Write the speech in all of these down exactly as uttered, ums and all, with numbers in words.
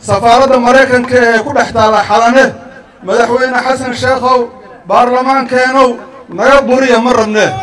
سفارة مريكان كل احتال حلانه مدحوين حسن شيخو بارلمان كانوا نيبوريا مرة منه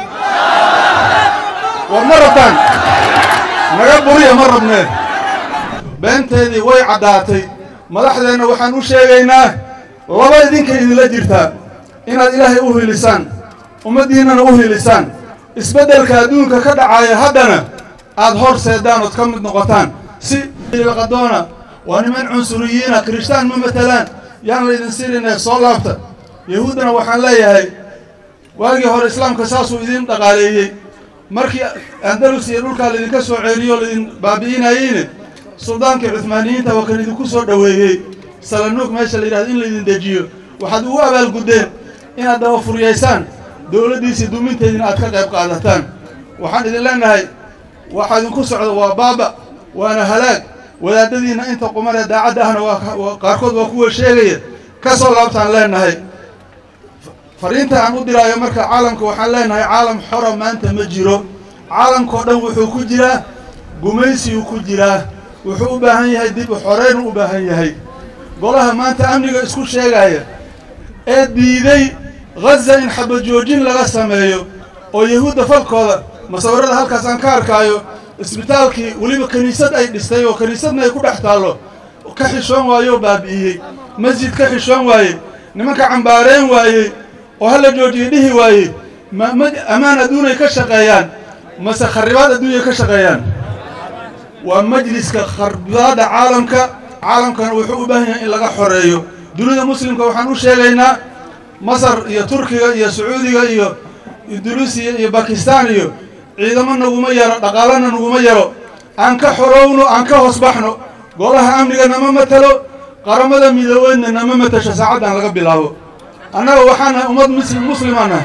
ومرة تان نيبوريا مرة منه بنت هذه وي عداتي مدحدنا وحن وشيغينا لبا idinka idin la jirta inaad ilaahay u hilisaan umadiinana u hilisaan isbedelka adduunka ka dhacaya haddana aad horseedaan oo ka mid noqotaan si qadona waa niman cunsuriyiina kristaan ma matalaan yaan la idin sirinay soo laabta yahuudana waxaan leeyahay waagii hore islaamka saasuu idin dhaqaaleeyay markii andalus iyo dhulka la idinka soo ceeliyo la idin baabi'inayeen suldaanka cuthmaaniyiinta waa kan idinku soo dhaweeyay salanuug meesha la yiraahdo in la idin dejiyo waxaad ugu abaal gudeen inaad daba furiyeysaan dawladdiisa duminteedina aad ka qayb qaadataan waxaan idin leenahay waxa idinku socdo waa baaba waana halaag wadaadadiina inta qumar daacad ahna waa qaarkood waa kuwa sheegaya ka soo laabtaan leenahay fariinta aan u diraayo marka caalamka waxaan leenahay caalam xor maanta ma jiro caalamka dhan wuxuu ku jiraa gumaysi uu ku jiraa wuxuu u baahan yahay dib u xoreyn u baahan yahay golaha maanta amniga isku sheegaya ee diiday Gaza in xabajoojin laga sameeyo oo yahuudda falkooda masawirada halkaas aan ka arkayo isbitaalkii waliba kaniisad ay dhistay oo kaniisadna ay ku dhex taalo ka xishoon waayo baabi'iyay masjid ka xishoon waayay nimanka cambaareen waayay oo hal la joojiyo dhihi waayay amaan adduunay ka shaqeeyaan mase kharibaad adduunay ka shaqeeyaan waa majliska kharibaadda caalamka caalamkana wuxuu u baahan yahay in laga xoreeyo dunida muslimka waxaan u sheegaynaa masar iyo turkiga iyo sacuudiga iyo indunuusiya iyo bakistaan iyo ciidamo naguma yaro dhaqaalana naguma yaro aan ka xorowno aan ka hoos baxno golaha amniga nama matalo qaramada midoobeyna nama matasho saacadan laga bilaabo annaga waxaan ummad muslim muslimana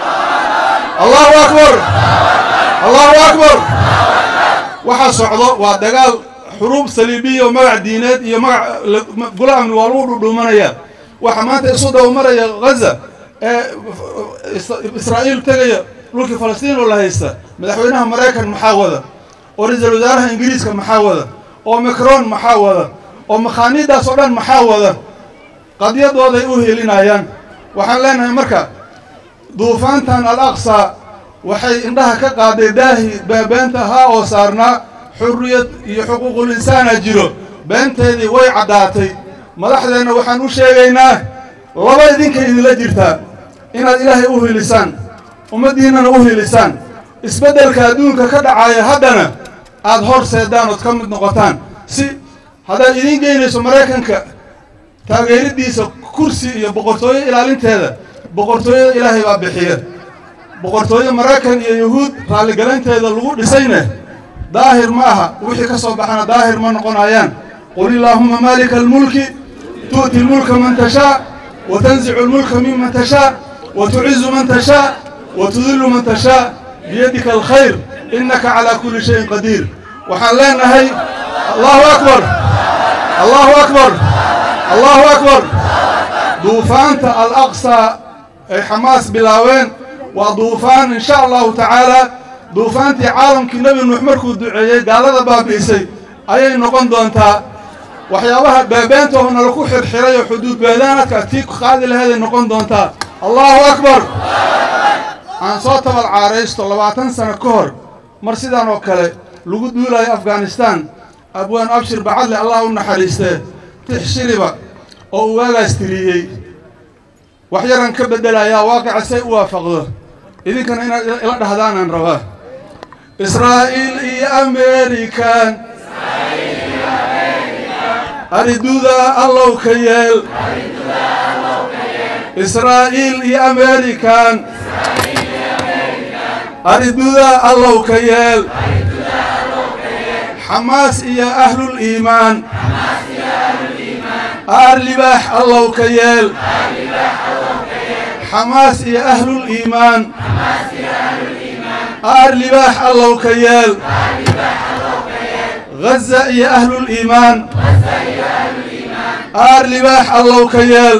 allahu akbar allahu akbar waxa socdo waa dagaal حروب صليبية ومقع دينات iyo magac golaha amni waa lagu dhuumanaya waxa maanta isu dawmaraya Gaza ee Israa'iil tagaya dhulka Falastiin oo la haysta madaxweynaha Mareykan maxaa wada oo ra'iisul wasaaraha Ingiriiska maxaa wada oo Macron maxaa wada oo makhaanidaas oo dhan maxaa wada qadiyadooda ay u helinayaan waxaan leenahay marka duufaantan al-Aqsa waxay indhaha ka qaaday daahi baabaanta ha oo saarnaa حرية حقوق الإنسان أجره بنت هذه وي عداتي مدحدنا وحن وشيغينا لبا idinka idin la jirta inaad ilaahay u hilisaan umadiinana u hilisaan isbedelka adduunka ka dhacaya haddana aad horseedaan oo ka mid noqotaan si hada idin geynayso Mareykanka taageeridiisa kursi iyo boqortooyo ilaalinteeda boqortooyada ilaahay baa bixiya boqortooyo Mareykan iyo yahuud raali galanteeda lagu dhisayna ظاهر معها وحي كسب حنا ظاهر ما نقول عيان قل اللهم مالك الملك تؤتي الملك من تشاء وتنزع الملك ممن تشاء وتعز من تشاء وتذل من تشاء بيدك الخير إنك على كل شيء قدير وحلنا هي الله أكبر الله أكبر الله أكبر طوفان الأقصى حماس بلاوين وطوفان إن شاء الله تعالى duufaantii caalamkii nabi nuux markuu duceeyay gaalada baabiisay ayay noqon doontaa waxyaabaha baabaanta oo nala ku xirxiray xuduud beedaanadka tii qaadi lahayd noqon doontaa allahu akbar aan soo tabal caareysto labaatan sano ka hor mar sidaan oo kale lagu duulay Afghanistan abwaan abshir bacadle allah u naxariistay tixshiriba oo uu waagaas tiriyay wax yaran ka bedelaya waaqic say u waafaqdo idinkana inaad ila dhahdaan aan rabaa إسرائيل إي أمريكان أريدودا الله كيال إسرائيل إي أمريكان أريدودا الله كيال حماس إي أهل الإيمان أرلباح الله كيال حماس إي أهل الإيمان أرلباح الله كيال غزة يا أهل الإيمان أرلباح الله كيال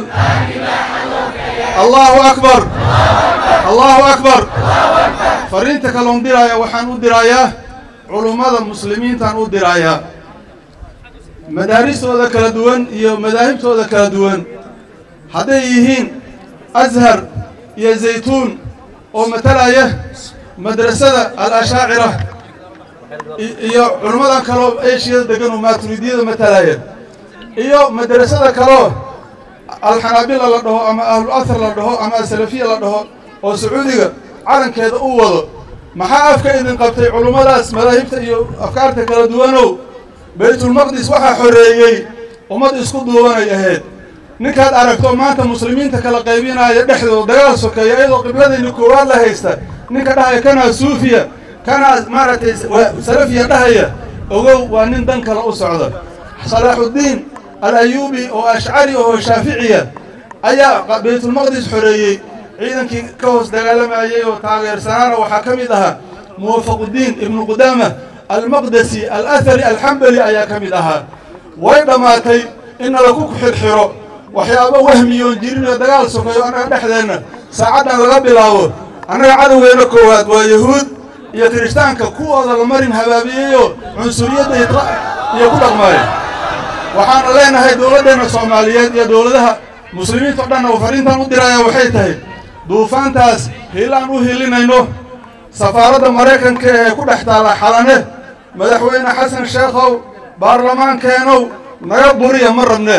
الله أكبر الله أكبر فرينتك لون درايا وحان درايا علماء المسلمين تان درايا madaaristooda kala duwan iyo madaahibtooda kala duwan hadday yihiin azhar iyo zaytuun oo matalaya madrasada al-ashaacira iyo culimmadan kaloo eeshiyada degan oo maaturidiyada matalaya iyo madrasada kaloo alxanaabila la dhaho ama ahlu athar la dhaho ama salafiya la dhaho oo sacuudiga calankeeda u wado maxaa afka idin qabtay culummadaas madaahibta iyo afkaarta kala duwanow baytulmaqdis waxaa xoreeyey ummad isku duubanay ahayd ninkaad aragto maanta muslimiinta kala qaybinaya dhexdooda dagaal sokeeya iyadoo qibladayni koowaad la haysta ninka dhahaya kanaa suufiya kanaa maaragtay salafiya dhahaya ogow waa nin dan kale u socda salaaxuddiin al-ayuubi oo ashcari oo shaaficiya ayaa baytulmaqdis xoreeyey ciidankii ka hoos dagaalamayay oo taageersanaana waxaa ka mid ahaa muwafaquddiin ibnu qudaama almaqdasi al-athari alxambali ayaa ka mid ahaa way dhammaatay in lagu xirxiro waxyaabo wahmiyoon jirin oo dagaal sokeeyo annaga dhexdeenna saacaddan laga bilaabo annaga cadowgeena koowaad waa yahuud iyo kirishtaanka kuwooda la marin habaabiyeyo cunsuriyadda iyo ku dhaqmaayo waxaana leenahay dowladdeenna soomaaliyeed iyo dowladaha muslimiinta o dhanna oo fariintan u diraya waxay tahay duufaantaas hiilaan u hilinayno safaaradda maraykanka ee ku dhex taala xalane madaxweyne xasan sheekhow baarlamaankeenow naga buriya ma rabnee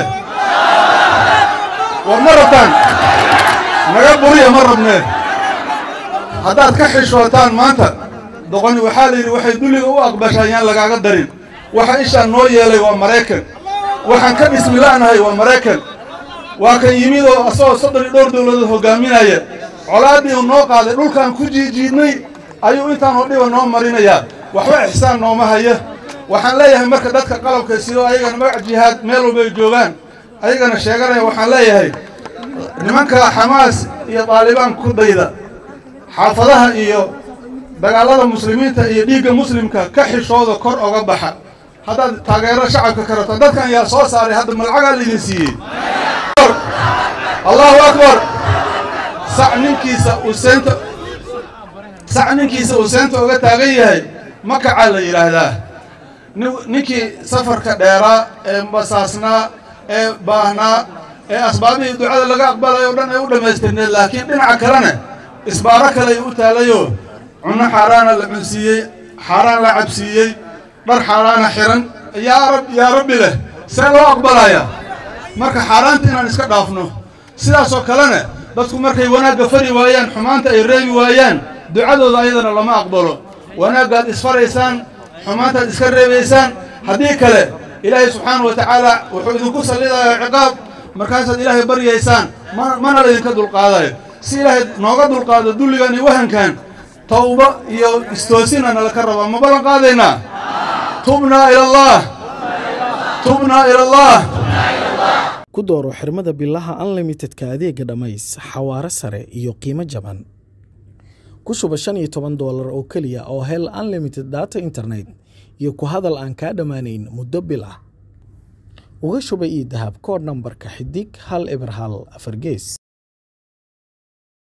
war ma rabtaan naga buriya ma rabnee haddaad ka xishootaan maanta doqoni waxaa la yidhi waxay dulliga u aqbashaan yaan lagaaga darin waxa ishaan noo yeelay waa maraykan waxaan ka dhismilaanahay waa maraykan waa kan yimid oo asagoo soddon iyo dhowr dowladood hoggaaminaya colaaddii uu noo qaaday dhulkaan ku jiijiidnay ayuu intaanoo dhiba noo marinayaa waxba ixsaan nooma haya waxaan leeyahay marka dadka qalabka sidoo ayagana magac jihaad meel walba ay joogaan ayagana sheeganaya waxaan leeyahay nimanka xamaas iyo daalibaan ku dayda xaafadaha iyo dagaallada muslimiinta iyo dhiigga muslimka ka xishooda kor oga baxa haddaad taageero shacabka ka rabto dadkan yaa soo saaray hadda malcagaa laydin siiyey allahu akbar sac ninkiisa uu seenta sac ninkiisa uu seenta uga taagan yahay makacaa la yidhaahdaa ninkii safarka dheeraa ee basaasnaa ee baahnaa ee asbaabihii ducada laga aqbalayo o dhan ay u dhammaystirneed laakiin dhinaca kalena isbaaro kale ay u taalayoo cunno xaaraana la cunsiiyey xaaraan la cabsiiyey dhar xaaraana xihan yaa rab yaa rabbi leh see loo aqbalayaa marka xaaraanta inaan iska dhaafno sidaasoo kalena dadku markay wanaagga fari waayaan xumaanta ay reebi waayaan ducadooda ayadana lama aqbalo wanaaggaad isfaraysaan xumaantaad iska reebaysaan haddii kale ilaahay subxaana wa tacaala wuxuu idinku sallidayaa ciqaab markaasaad ilaahay baryaysaan mana laydinka dulqaadayo si ilaahay nooga dulqaado dulligan iyo wahankan tawba iyo istoosina nalaka rabaa ma ballan qaadaynaa tubnaa ila allah tubnaa ila allah ku dooro xirmada billaha unlimitedka adeega dhammays xawaare sare iyo qiimo jaban ku shuba shan iyo toban doolar oo keliya oo hel unlimited data internet iyo ku hadal aan kaa dhammaanayn muddo bil ah uga shuba ii dahab koodh nambarka xidig hal eber hal afar gees